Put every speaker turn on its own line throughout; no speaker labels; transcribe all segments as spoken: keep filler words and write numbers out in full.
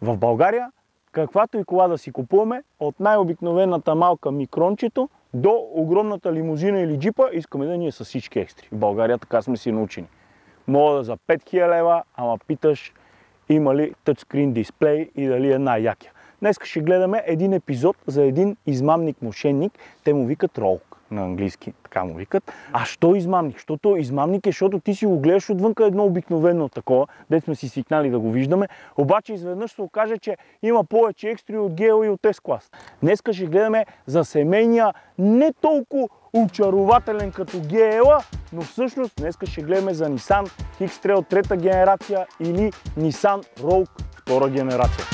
В България, каквато и кола да си купуваме, от най-обикновената малка микрончето до огромната лимузина или джипа, искаме да ни е с всички екстри. В България така сме си научени. Мога да за пет хиляди лева, ама питаш има ли тъчскрин дисплей и дали е най-якия. Днес ще гледаме един епизод за един измамник-мошенник. Те му викат Роук на английски, така му викат. А що измамник? Защото измамник е, защото ти си го гледаш отвънка едно обикновено такова, дето сме си свикнали да го виждаме, обаче изведнъж се окаже, че има повече екстри от джи ел и от S-клас. Днес ще гледаме за семейния не толкова очарователен като джи ел-а, но всъщност днес ще гледаме за Nissan X-Trail трета генерация или Nissan Rogue втора генерация.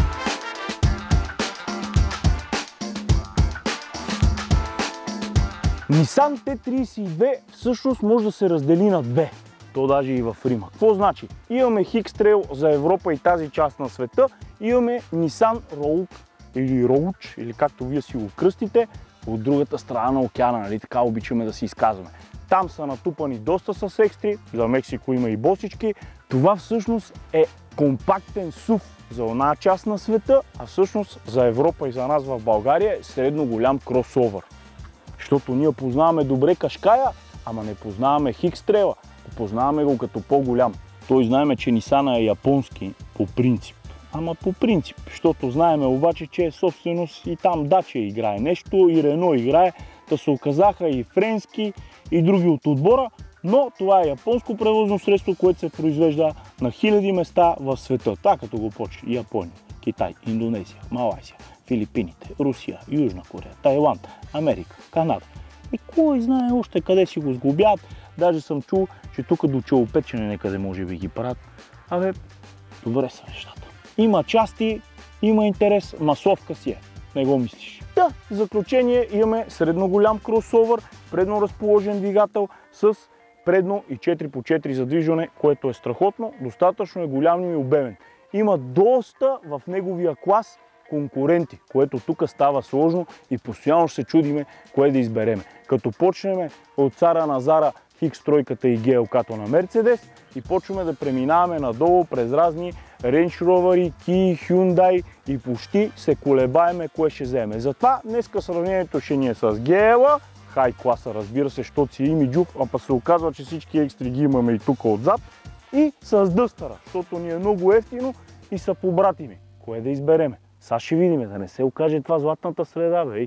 Nissan Т тридесет и две всъщност може да се раздели на две. То даже и в Рима. Какво значи? Имаме X-Trail за Европа и тази част на света, имаме Nissan Rogue или Rogue, или както вие си го кръстите, от другата страна на океана, нали така обичаме да си изказваме. Там са натупани доста с екстри, за Мексико има и босички. Това всъщност е компактен сув за една част на света, а всъщност за Европа и за нас в България е средно голям кросовър. Защото ние познаваме добре Кашкая, ама не познаваме X-Trail, познаваме го като по-голям. Той знаеме, че Nissan е японски по принцип. Ама по принцип, защото знаеме обаче, че е собственост и там Дача играе нещо, и Рено играе, да се оказаха и френски, и други от отбора, но това е японско превозно средство, което се произвежда на хиляди места в света. Така като го почне Япония, Китай, Индонезия, Малайзия, Филипините, Русия, Южна Корея, Тайланд, Америка, Канада. И кой знае още къде си го сглобят. Даже съм чул, че тук до челопечене некъде може би ги правят. Абе, добре са нещата. Има части, има интерес, масовка си е. Не го мислиш. Да, в заключение имаме средно голям кросовър, предно разположен двигател с предно и четири по четири задвижване, което е страхотно, достатъчно е голям и обемен. Има доста в неговия клас конкуренти, което тук става сложно и постоянно ще се чудиме кое да избереме. Като почнем от цара на Зара X-тройката и джи ел-като на Мерцедес и почваме да преминаваме надолу през разни Range Rover, Kia, Hyundai и почти се колебаеме кое ще вземе. Затова днеска сравнението ще ни е с джи ел-а, хай класа разбира се, защото си имиджов, а пък се оказва, че всички екстри ги имаме и тук отзад, и с дъстъра, защото ни е много ефтино и са побратими. Кое да избереме? Сега ще видим, да не се окаже това златната среда, бе.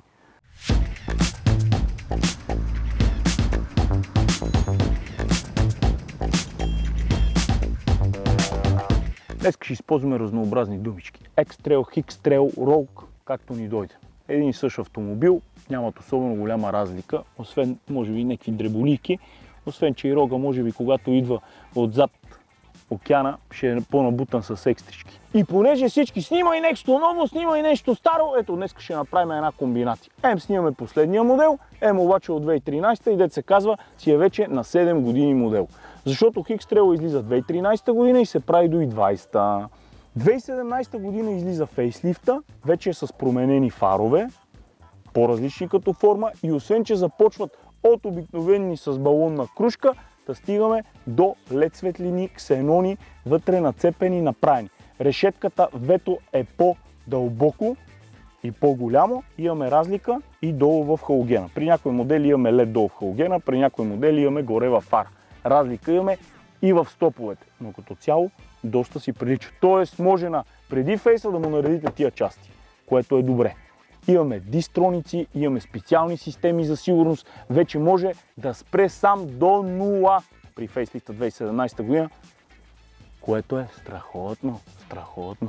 Днес ще използваме разнообразни думички. X-Trail, X-Trail, Rogue, както ни дойде. Един и същ автомобил, нямат особено голяма разлика, освен може би някакви дреболийки, освен че и Рога може би когато идва отзад океана, ще е по-набутан с екстрички. И понеже всички снимай нещо ново, снимай нещо старо, ето днес ще направим една комбинация. Ем снимаме последния модел, Ем обаче от две хиляди и тринадесета и дет се казва си е вече на седем години модел. Защото X-Trail излиза две хиляди и тринадесета година и се прави до двадесета. две хиляди и седемнадесета година излиза фейслифта, вече е с променени фарове, по-различни като форма и освен, че започват от обикновени с балонна крушка, да стигаме до лед светлини, ксенони, вътре нацепени, направени. Решетката вето е по-дълбоко и по-голямо. Имаме разлика и долу в халогена. При някои модели имаме лед долу в халогена, при някои модели имаме горе във фара. Разлика имаме и в стоповете, но като цяло доста си прилича. Тоест може на преди фейса да му наредите тия части, което е добре. Имаме дистроници, имаме специални системи за сигурност, вече може да спре сам до нула при фейслифта две хиляди и седемнадесета година, което е страхотно, страхотно.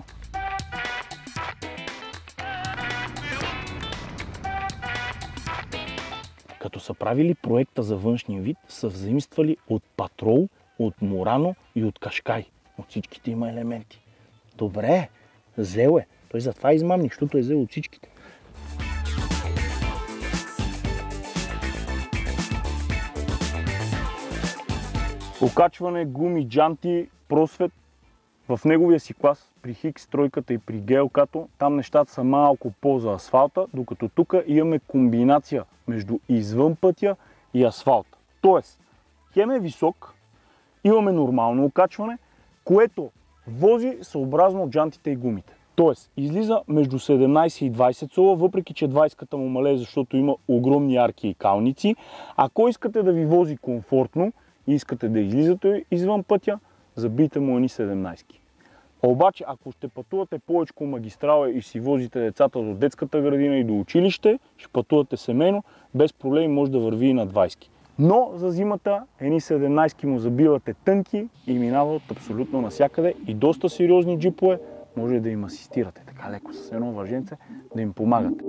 Като са правили проекта за външния вид, са взаимствали от Патрол, от Мурано и от Кашкай. От всичките има елементи. Добре, взел е. Той затова е измамник, защото е взел от всичките. Окачване, гуми, джанти, просвет. В неговия си клас, при X-тройката и при джи ел-като, там нещата са малко по-за асфалта, докато тук имаме комбинация между извън пътя и асфалт. Тоест, хем е висок, имаме нормално окачване, което вози съобразно джантите и гумите. Тоест, излиза между седемнайсет и двайсет сола, въпреки че двайсетката му мале, защото има огромни арки и калници. Ако искате да ви вози комфортно и искате да излизате извън пътя, забийте му едни седемнайсет. Обаче, ако ще пътувате повече магистрала и си возите децата до детската градина и до училище, ще пътувате семейно, без проблеми може да върви и на двайсет. Но за зимата едни седемнайсет му забивате тънки и минават абсолютно навсякъде и доста сериозни джипове може да им асистирате, така леко с едно въженце да им помагате.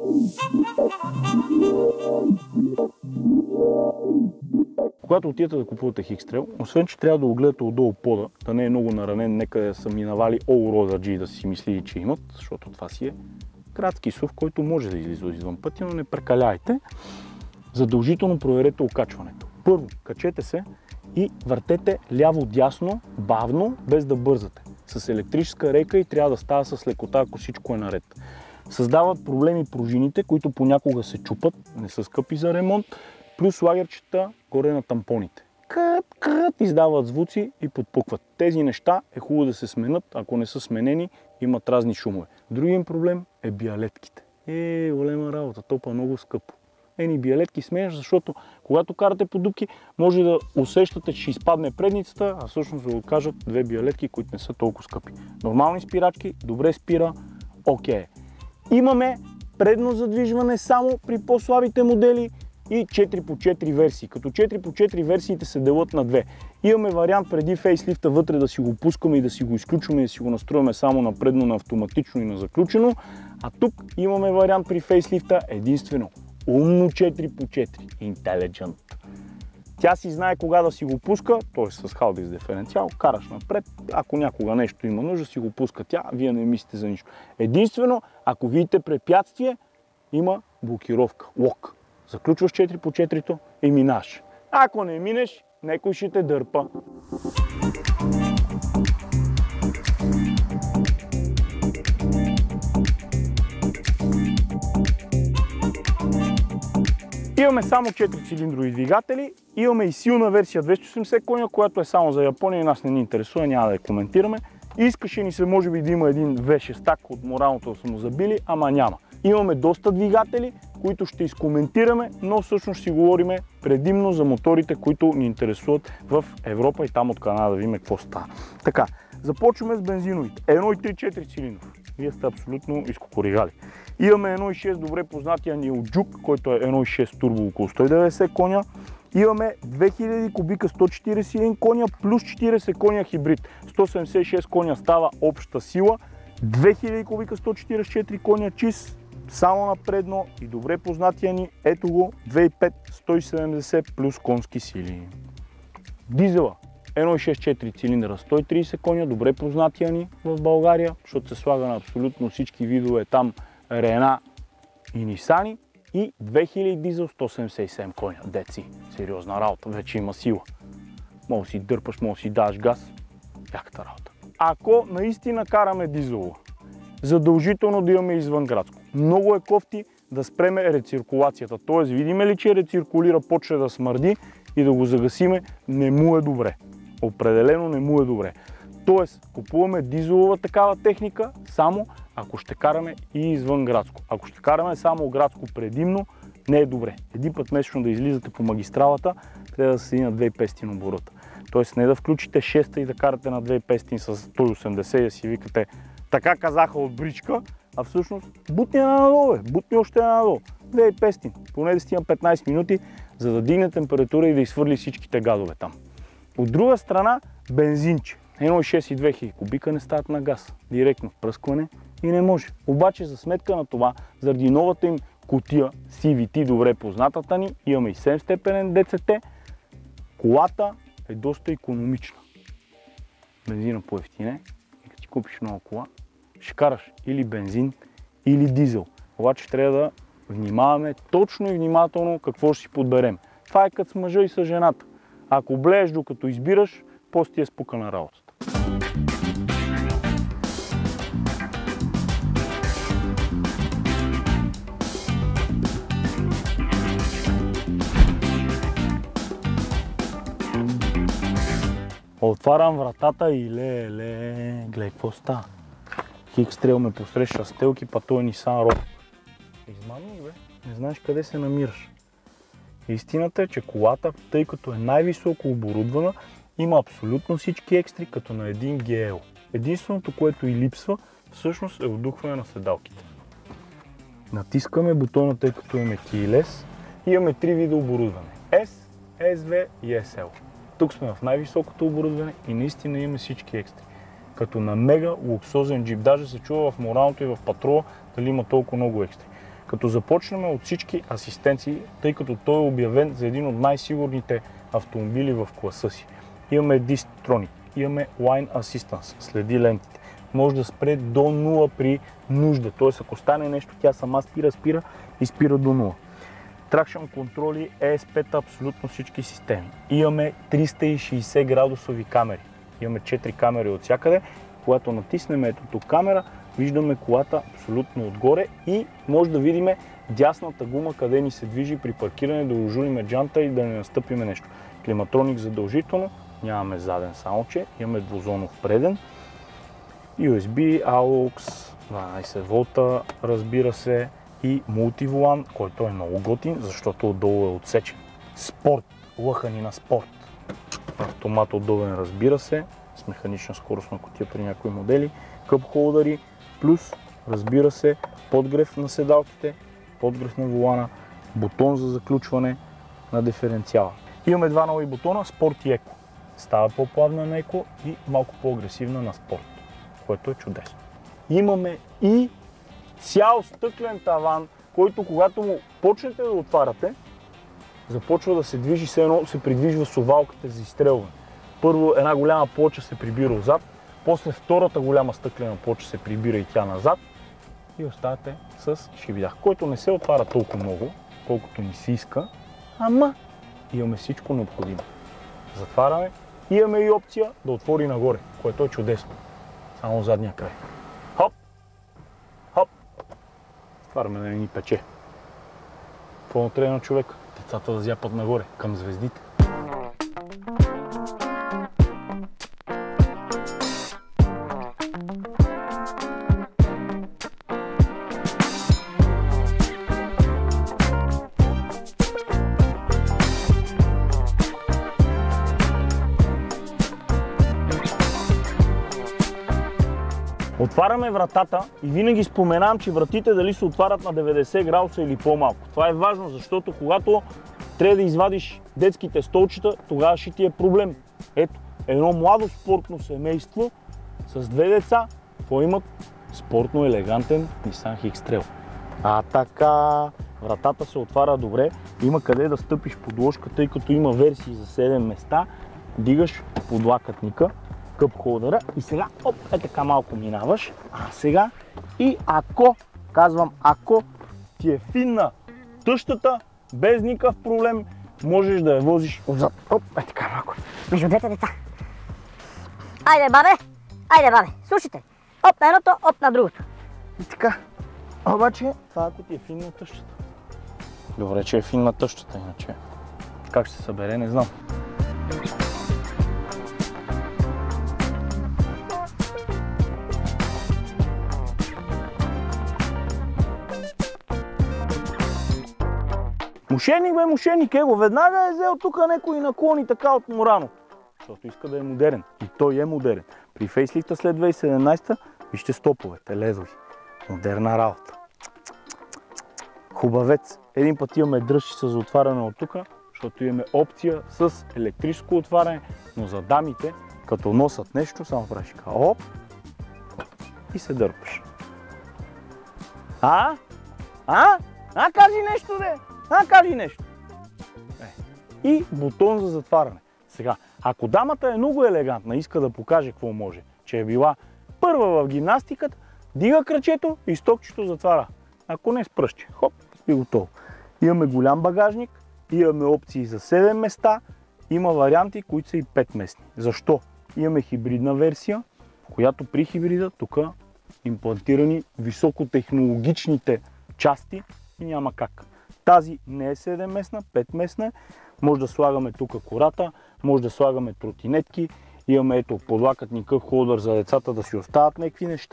Когато отидете да купувате X-Trail, освен че трябва да огледате отдолу пода, да не е много наранен, нека са минавали all-roader да си мислили, че имат, защото това си е градски сув, който може да излиза извън пътя, но не прекаляйте. Задължително проверете окачването. Първо, качете се и въртете ляво-дясно, бавно, без да бързате. С електрическа рейка и трябва да става с лекота, ако всичко е наред. Създават проблеми пружините, които понякога се чупат, не са скъпи за ремонт, плюс лагерчета горе на тампоните. Кът, кът, издават звуци и подпукват. Тези неща е хубаво да се сменят, ако не са сменени, имат разни шумове. Другият проблем е биалетките. Е, голема работа, топа много скъпо. Ени биалетки сменяш, защото когато карате по дупки, може да усещате, че ще изпадне предницата, а всъщност да го кажат две биалетки, които не са толкова скъпи. Нормални спирачки, добре спира, окей. Имаме предно задвижване само при по-слабите модели и четири по четири версии. Като четири по четири версиите се делят на две. Имаме вариант преди фейслифта вътре да си го пускаме и да си го изключваме и да си го настрояме само на предно, на автоматично и на заключено. А тук имаме вариант при фейслифта единствено. Умно четири по четири. Intelligent. Тя си знае кога да си го пуска, т.е. с халдис диференциал, караш напред. Ако някога нещо има нужда, си го пуска тя, вие не мислите за нищо. Единствено, ако видите препятствие, има блокировка, лок. Заключваш четири по четири и минаш. Ако не минеш, някой ще те дърпа. Имаме само четири цилиндрови двигатели, имаме и силна версия двеста и осемдесет коня, която е само за Япония и нас не ни интересува, няма да я коментираме. Искаше ни се може би да има един ви шест от моралното да са му забили, ама няма. Имаме доста двигатели, които ще изкоментираме, но всъщност ще си говорим предимно за моторите, които ни интересуват в Европа и там от Канада да видим какво става. Така, започваме с бензиновите. едно и три четири цилиндров. Вие сте абсолютно изкокоригали. Имаме едно и шест добре познатия ни от Juke, който е едно и шест турбо около сто и деветдесет коня. Имаме две хиляди кубика сто четиридесет и един коня плюс четиридесет коня хибрид. сто седемдесет и шест коня става обща сила. две хиляди кубика сто четиридесет и четири коня чист, само напредно и добре познатия ни, ето го, две хиляди и пет сто и седемдесет плюс конски сили. Дизела едно и шест четири цилиндъра, сто и тридесет коня, добре познатия ни в България, защото се слага на абсолютно всички видове там Рена и Нисани, и две хиляди дизел сто седемдесет и седем коня. Деци, сериозна работа, вече има сила. Може да си дърпаш, може да си даш газ, яката работа. Ако наистина караме дизела, задължително да имаме извънградско. Много е кофти да спреме рециркулацията, т.е. видиме ли, че рециркулира, почне да смърди и да го загасиме, не му е добре. Определено не му е добре. Тоест, купуваме дизелова такава техника, само ако ще караме и извън градско. Ако ще караме само градско предимно, не е добре. Един път месечно да излизате по магистралата, трябва да се седи на две хиляди и петстотин оборота. Тоест, не да включите шеста и да карате на две хиляди и петстотин с сто и осемдесет и да си викате така казаха от бричка, а всъщност бутни надолу, бутни още надолу. две хиляди и петстотин, поне да стигна петнайсет минути, за да дигне температура и да изхвърли всичките газове там. От друга страна, бензинче. едно и шест и две хиляди кубика не стават на газ. Директно впръскване и не може. Обаче за сметка на това, заради новата им кутия си ви ти, добре познатата ни, имаме и седем степенен Д Ц Т, колата е доста икономична. Бензина по-евтине и като ти купиш нова кола, ще караш или бензин, или дизел. Обаче трябва да внимаваме точно и внимателно какво ще си подберем. Това е като с мъжа и с жената. Ако блееш докато избираш, после ти е спукана работата. Отварям вратата и ле-ле, гледай какво става. Хикс-трейл ме посреща с телки, па той е Nissan Rogue. Измамник, бе. Не знаеш къде се намираш. Истината е, че колата, тъй като е най-високо оборудвана, има абсолютно всички екстри, като на един Джи Ел. Единственото, което и липсва, всъщност е отдухване на седалките. Натискаме бутона, тъй като имаме Keyless. Имаме три вида оборудване. S, Ес Ви и Ес Ел. Тук сме в най-високото оборудване и наистина имаме всички екстри. Като на мега луксозен джип. Даже се чува в Моралното и в Патрола дали има толкова много екстри. Като започнем от всички асистенции, тъй като той е обявен за един от най-сигурните автомобили в класа си. Имаме Distronic, имаме Line Assistance, следи лентите. Може да спре до нула при нужда, т.е. ако стане нещо, тя сама спира, спира и спира до нула. Traction контроли, Ей Ес пи, абсолютно всички системи. Имаме триста и шейсет градусови камери. Имаме четири камери от всякъде. Когато натиснем ето тук камера, виждаме колата абсолютно отгоре и може да видим дясната гума къде ни се движи при паркиране, да ожулиме джанта и да не настъпиме нещо. Климатроник задължително, нямаме заден само че, имаме двузонов преден. Ю Ес Би, Ау Екс, дванайсет волта, разбира се, и мултиволан, който е много готин, защото отдолу е отсечен. Спорт, лъхани на спорт. Автомат удобен, разбира се, с механична скоростна кутия при някои модели. Къп холдъри, плюс, разбира се, подгрев на седалките, подгрев на волана, бутон за заключване на диференциала. Имаме два нови бутона, спорт и еко. Става по-плавна на еко и малко по-агресивна на спорт, което е чудесно. Имаме и цял стъклен таван, който когато му почнете да отваряте, започва да се движи, все едно се придвижва с овалката за изстрелване. Първо една голяма плоча се прибира отзад, после втората голяма стъклена плоча се прибира и тя назад и оставате с шибидах, който не се отваря толкова много, колкото ни се иска, ама имаме всичко необходимо. Затваряме и имаме и опция да отвори нагоре, което е чудесно. Само задния край. Хоп! Хоп! Затваряме да не ни пече. Какво трябва на човек? Децата да зяпат нагоре, към звездите. Отваряме вратата и винаги споменавам, че вратите дали се отварят на деветдесет градуса или по-малко. Това е важно, защото когато трябва да извадиш детските столчета, тогава ще ти е проблем. Ето, едно младо спортно семейство с две деца, какво имат? Спортно елегантен Nissan Хикс-трейл. А така, вратата се отваря добре, има къде да стъпиш под ложка, тъй като има версии за седем места, дигаш подлакътника, къп холдъра и сега, оп, е така малко минаваш, а сега и ако, казвам ако, ти е финна тъщата, без никакъв проблем, можеш да я возиш отзад. Оп, е така малко, между двете деца.
Айде, бабе, айде, бабе, слушайте, оп на едното, оп на другото.
И така, обаче, това ако ти е финна тъщата. Добре, че е финна тъщата, иначе как ще се събере, не знам. Мошенник бе, мошенник, его, веднага е взел тук някой наклони така от Морано, защото иска да е модерен. И той е модерен. При фейслифта след две хиляди и седемнадесета вижте стоповете, ледови. Модерна работа. Хубавец. Един път имаме дръжчица за отваряне от тук, защото имаме опция с електрическо отваряне, но за дамите, като носят нещо, само правиш така, оп, и се дърпаш. А? А? А, кажи нещо, де! А, кажи нещо. Е. И бутон за затваряне. Сега, ако дамата е много елегантна, иска да покаже какво може, че е била първа в гимнастиката, дига кръчето и стокчето затваря. Ако не с пръстче, хоп, и готово. Имаме голям багажник, имаме опции за седем места, има варианти, които са и пет местни. Защо? Имаме хибридна версия, в която при хибрида тук имплантирани високотехнологичните части и няма как. Тази не е седем местна, пет местна. Може да слагаме тук кората, може да слагаме тротинетки. Имаме ето подлакътни къп холдър за децата да си остават някакви неща.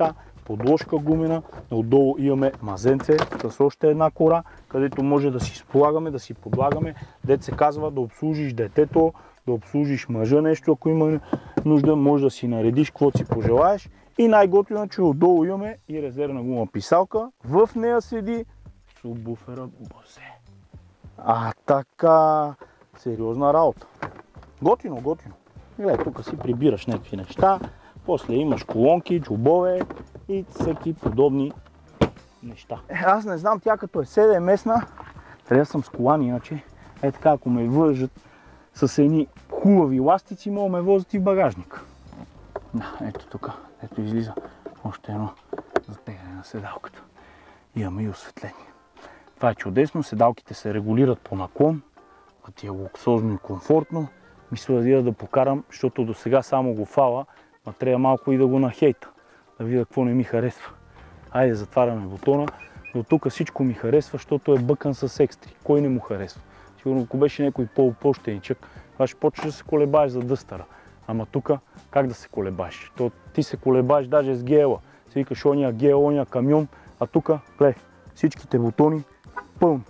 подложка гумена, отдолу имаме мазенце с още една кора, където може да си сполагаме, да си подлагаме, дето се казва да обслужиш детето, да обслужиш мъжа нещо, ако има нужда, може да си наредиш каквото си пожелаеш. И най-готино, че отдолу имаме и резервна гума писалка. В нея седи субвуфера Бозе. А така, сериозна работа. Готино, готино. Гледай, тук си прибираш някакви неща, после имаш колонки, джобове и всеки подобни неща. Аз не знам, тя като е седемместна, трябва да съм с колан, иначе е така, ако ме вържат с едни хубави ластици, мога ме возят и в багажник. Да, ето тук, ето излиза още едно затегляне на седалката. Имаме и осветление. Това е чудесно, седалките се регулират по наклон, а ти е луксозно и комфортно. Мисля да видя да покарам, защото до сега само го фала, а трябва малко и да го нахейта, да видя какво не ми харесва. Айде, затваряме бутона. До тук всичко ми харесва, защото е бъкан с екстри. Кой не му харесва? Сигурно, ако беше някой по-пощеничък, това ще почнеш да се колебаеш за дъстъра. Ама тук как да се колебаеш? То ти се колебаеш даже с гела. Си викаш ония гел, ония камион, а тук, гледай, всичките бутони пълни.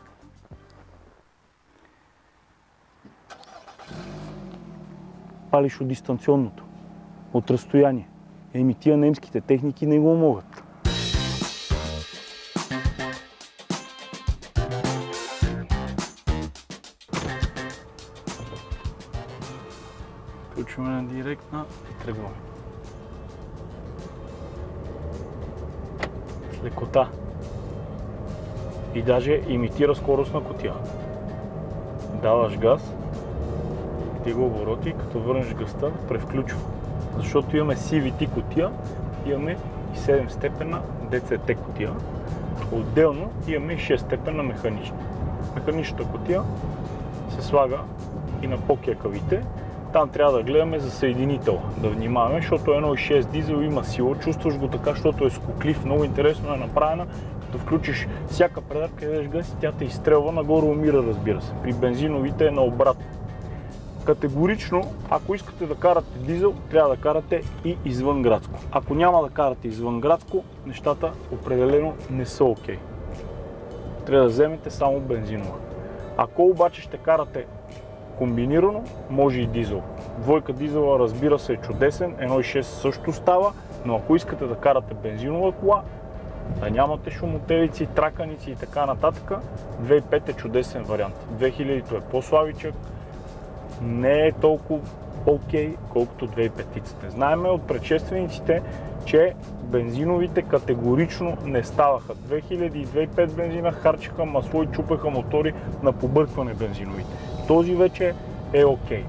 Палиш от дистанционното, от разстояние. Еми тия немските техники не го могат. Включваме на директна и тръгваме. С лекота. И даже имитира скорост на кутия. Даваш газ, ти го обороти, като върнеш газта, превключва. Защото имаме си ви ти кутия, имаме и седем степенна ди си ти кутия. Отделно имаме и шест степенна механична. Механичната кутия се слага и на по-кекавите. Там трябва да гледаме за съединител, да внимаваме, защото едно и шест дизел има сила, чувстваш го така, защото е скоклив, много интересно е направена. Като включиш всяка предавка и дадеш газ и тя те изстрелва, нагоре умира, разбира се. При бензиновите е наобратно. Категорично, ако искате да карате дизел, трябва да карате и извънградско. Ако няма да карате извънградско, нещата определено не са окей. Трябва да вземете само бензинова. Ако обаче ще карате комбинирано, може и дизел. Двойка дизела, разбира се, е чудесен, едно и шест също става, но ако искате да карате бензинова кола, да нямате шумотевици, траканици и така нататък, две хиляди и пет е чудесен вариант. две хиляди е по-славичък, не е толкова окей, колкото две хиляди и пет. Знаеме от предшествениците, че бензиновите категорично не ставаха. две хиляди и две хиляди и пет бензина харчиха масло и чупеха мотори на побъркване бензиновите. Този вече е окей.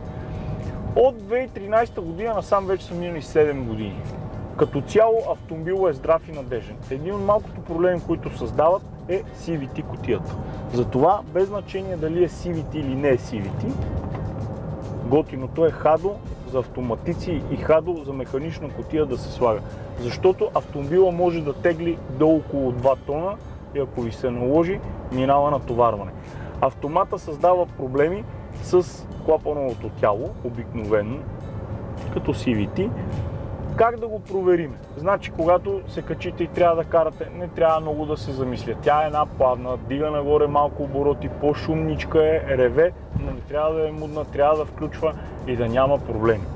От две хиляди и тринадесета година насам вече са минали седем години. Като цяло автомобилът е здрав и надежден. Един от малкото проблеми, които създават, е си ви ти кутията. Затова, без значение дали е си ви ти или не е си ви ти, готиното е хадо за автоматици и хадо за механична кутия да се слага. Защото автомобила може да тегли до около два тона и ако ви се наложи, минава натоварване. Автомата създава проблеми с клапановото тяло, обикновено, като си ви ти. Как да го проверим? Значи, когато се качите и трябва да карате, не трябва много да се замисля. Тя е една плавна, дига нагоре малко обороти, по-шумничка е, реве, но не трябва да е мудна, трябва да включва и да няма проблеми.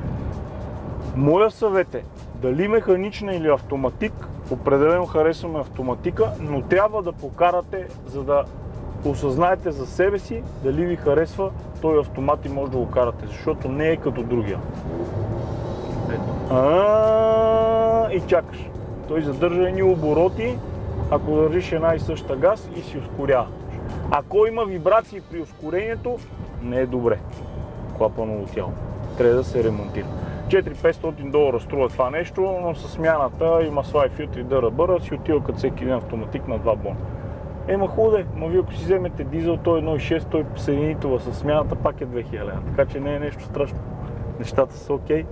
Моя съвет е, дали механична или автоматик, определено харесваме автоматика, но трябва да покарате, за да осъзнаете за себе си дали ви харесва този автомат и може да го карате, защото не е като другия. А, и чакаш. Той задържа едни обороти, ако държиш една и съща газ и си ускорява. Ако има вибрации при ускорението, не е добре. Клапаново тяло. Трябва да се ремонтира. четири хиляди и петстотин долара струва това нещо, но със смяната и масла и филтри дъра-бъра си отива като всеки един автоматик на два бона. Ема худе, ма вие ако си вземете дизел, той едно и шест, той съединителва със смяната пак е две хиляди. Така че не е нещо страшно. Нещата са окей.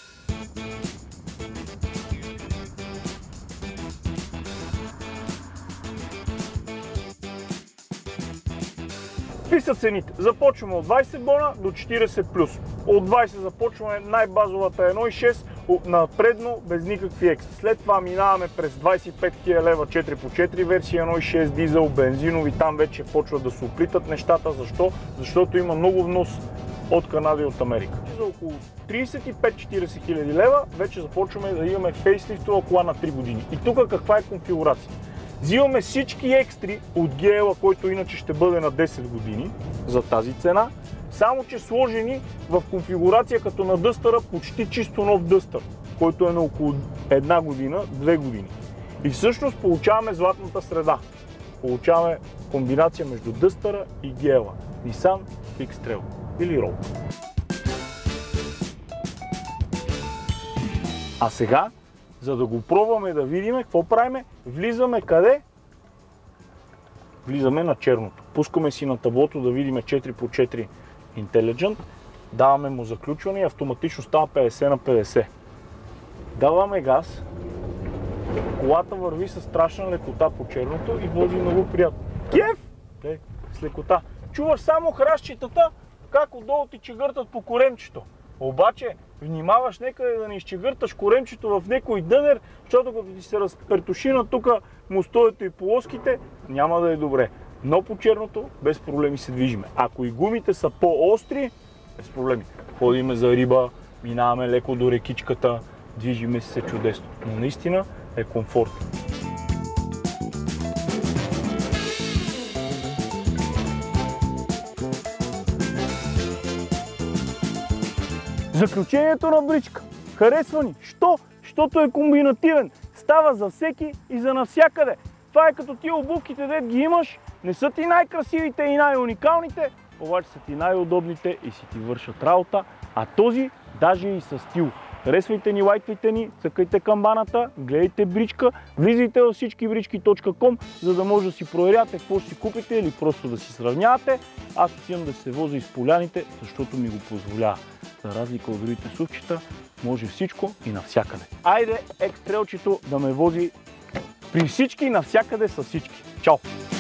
Какви са цените? Започваме от двадесет бона до четиридесет плюс. От двадесет започваме най-базовата едно и шест, напредно без никакви екстри. След това минаваме през двадесет и пет хиляди лева четири по четири версия, едно цяло и шест дизел, бензинови, там вече почват да се оплитат нещата. Защо? Защото има много внос от Канада и от Америка. За около тридесет и пет до четиридесет хиляди лева вече започваме да имаме фейслифтова кола на три години. И тук каква е конфигурация? Взимаме всички екстри от джи ел, който иначе ще бъде на десет години за тази цена, само че сложени в конфигурация като на дъстъра, почти чисто нов дъстър, който е на около една година, две години. И всъщност получаваме златната среда. Получаваме комбинация между дъстъра и джи ел. Nissan X-Trail или Rogue. А сега, за да го пробваме да видим какво правиме, влизаме къде? Влизаме на черното. Пускаме си на таблото да видим четири по четири Intelligent. Даваме му заключване и автоматично става петдесет на петдесет. Даваме газ. Колата върви с страшна лекота по черното и вози много приятно. Кеф! Те, с лекота. Чуваш само храстчетата, как отдолу ти чегъртат по коремчето. Обаче, внимаваш некъде да не изчегърташ коремчето в некой дънер, защото като ти се разпертуши на тук мостовето и полоските, няма да е добре. Но по черното без проблеми се движиме. Ако и гумите са по-остри, без проблеми. Ходиме за риба, минаваме леко до рекичката, движиме се чудесно. Но наистина е комфортно. Заключението на бричка. Харесва ни. Що? Щото е комбинативен. Става за всеки и за навсякъде. Това е като тия обувките, дет ги имаш. Не са ти най-красивите и най-уникалните, обаче са ти най-удобните и си ти вършат работа. А този даже и със стил. Харесвайте ни, лайквайте ни, цъкайте камбаната, гледайте бричка, влизайте във всички брички точка ком, за да може да си проверяте какво ще си купите или просто да си сравнявате. Аз отивам да се возя из поляните, защото ми го позволява. За разлика от другите сувчета, може всичко и навсякъде. Айде, X-Trailчето да ме вози при всички и навсякъде с всички. Чао!